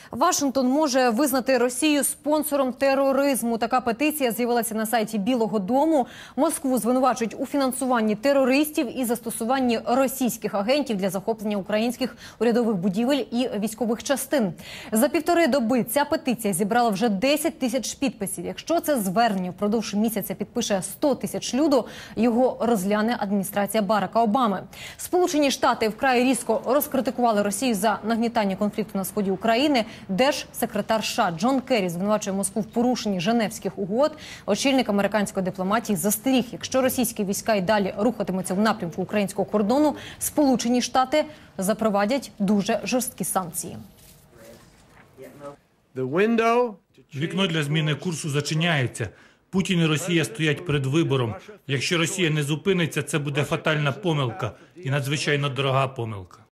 Вашингтон може визнати Росію спонсором тероризму. Така петиція з'явилася на сайті Білого дому. Москву звинувачують у фінансуванні терористів і застосуванні російських агентів для захоплення українських урядових будівель і військових частин. За півтори доби ця петиція зібрала вже 10 тисяч підписів. Якщо це звернення впродовж місяця підпише 100 тисяч люду, його розгляне адміністрація Барака Обами. Сполучені Штати вкрай різко розкритикували Росію за нагнітання конфлікту на сході України. Держсекретар США Джон Керрі звинувачує Москву в порушенні Женевських угод. Очільник американської дипломатії застеріг, якщо російські війська й далі рухатимуться в напрямку українського кордону, Сполучені Штати запровадять дуже жорсткі санкції. Вікно для зміни курсу зачиняється. Путін і Росія стоять перед вибором. Якщо Росія не зупиниться, це буде фатальна помилка і надзвичайно дорога помилка.